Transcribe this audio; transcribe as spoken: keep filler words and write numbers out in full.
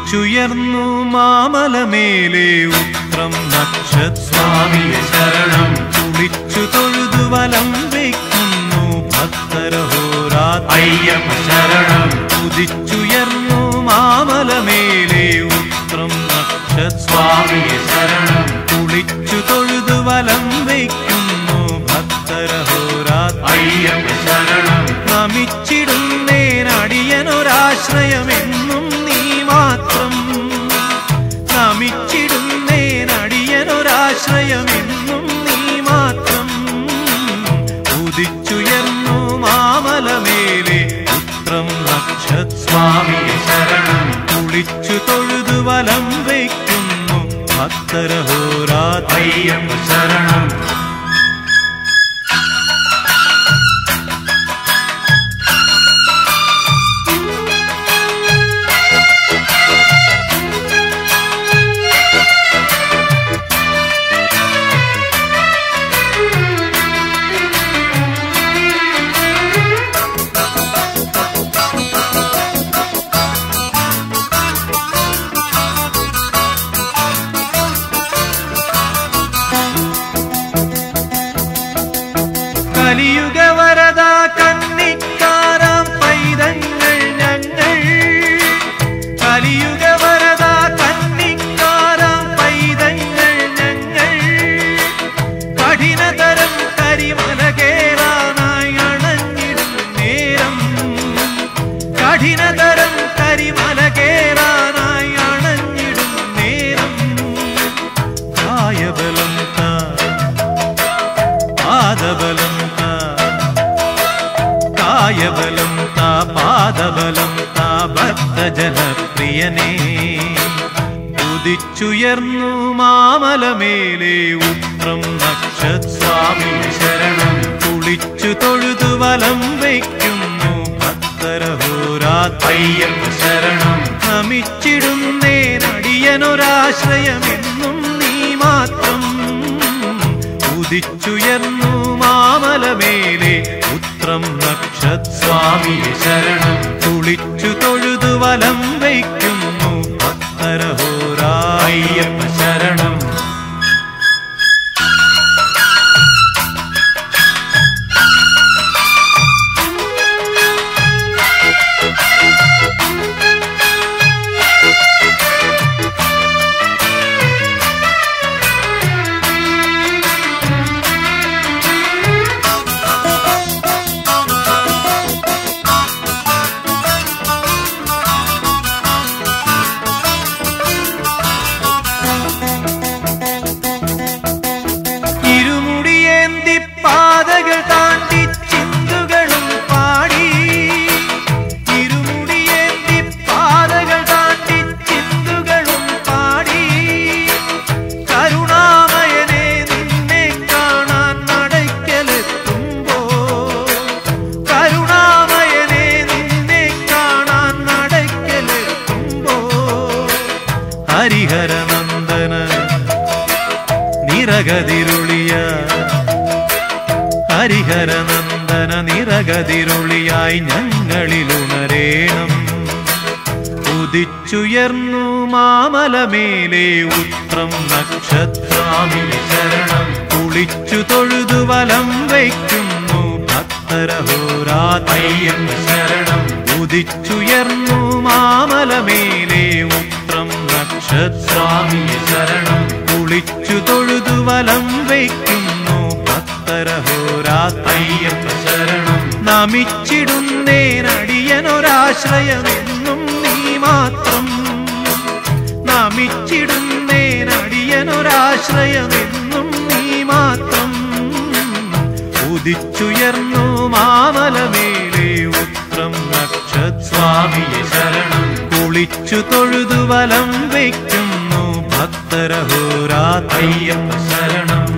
ഉദിച്ചുയർന്നു മാമലമേലെ ഉത്രം നക്ഷസ്വാമിയെ ശരണം കുളിച്ചു തൊഴുതു വലം വയ്ക്കുന്നു ഭക്തരഹോരാത്ര അയ്യപ്പ ശരണം ഉദിച്ചുയർന്നു മാമലമേലെ ഉത്രം നക്ഷസ്വാമിയെ ശരണം കുളിച്ചു തൊഴുതു വലം വയ്ക്കുന്നു ഭക്തരഹോരാത്ര അയ്യപ്പ ശരണം നമിച്ചിടുന്നേനടിയനൊരാശ്രയമെന്നും നീ മാത്രം നമിച്ചിടുന്നേനടിയനൊരാശ്രയമെന്നും നീ മാത്രം ഉദിച്ചുയർന്നു മാമലമേലെ ഉത്രം നക്ഷസ്വാമിയെ ശരണം കുളിച്ചു തൊഴുതു വലം വയ്ക്കുന്നു ഭക്തരഹോരാത്ര അയ്യപ്പ ശരണം കലിയുഗവരദ കന്നിക്കാരാം പൈതങ്ങൾ ഞങ്ങൾ കലിയുഗവരദ കന്നിക്കാരാം പൈതങ്ങൾ ഞങ്ങൾ കഠിനതരം കരിമല കേറാനായി അണഞ്ഞിടും നേരം കഠിനതരം കരിമല കേറാനായി അണഞ്ഞിടും നേരം കായബലം താ പാദബലം കായബലം താ പാദബലം താ ഭക്തജനപ്രിയനേ ഉദിച്ചുയർന്നു മാമലമേലെ ഉത്രം നക്ഷസ്വാമിയെ ശരണം കുളിച്ചു തൊഴുതു വലം വയ്ക്കുന്നു ഭക്തരഹോരാത്ര അയ്യപ്പ ശരണം നമിച്ചിടുന്നേനടിയനൊരാശ്രയമെന്നും നീ മാത്രം ഉദിച്ചുയർന്നു മാമലമേലെ ഉത്രം നക്ഷസ്വാമിയെ ശരണം കുളിച്ചു തൊഴുതു വലം വയ്ക്കുന്നു ഭക്തരഹോരാത്ര അയ്യപ്പ ശരണം പാതകൾ താണ്ടി ചിന്തുകളും പാടി ഇരുമുടിയേന്തി പാതകൾ താണ്ടി ചിന്തുകളും പാടി കരുണാമയനെ നിന്നെ കാണാൻ നടയ്ക്കലെത്തുമ്പോ കരുണാമയനെ നിന്നെ കാണാൻ നടയ്ക്കലെത്തുമ്പോ ഹരിഹരനന്ദന നിറകതിരുളിയ ഹരിഹരനന്ദന നിറകതിരുളിയായി ഞങ്ങളിലുണരേണം ഉദിച്ചുയർന്നു മാമലമേലെ ഉത്രം നക്ഷസ്വാമിയെ ശരണം കുളിച്ചു തൊഴുതു വലം വയ്ക്കുന്നു ഭക്തരഹോരാത്ര അയ്യപ്പ ശരണം ഉദിച്ചുയർന്നു മാമലമേലെ ഉത്രം നക്ഷസ്വാമിയെ ശരണം കുളിച്ചു തൊഴുതു വലം വയ്ക്കുന്നു ഭക്തരഹോരാത്ര അയ്യപ്പ ശരണം നമിച്ചിടുന്നേനടിയനൊരാശ്രയമെന്നും നീ മാത്രം നമിച്ചിടുന്നേനടിയനൊരാശ്രയമെന്നും നീ മാത്രം ഉദിച്ചുയർന്നു മാമലമേലെ ഉത്രം നക്ഷസ്വാമിയെ ശരണം കുളിച്ചു തൊഴുതു വലം വയ്ക്കുന്നു ഭക്തരഹോരാത്ര അയ്യപ്പ ശരണം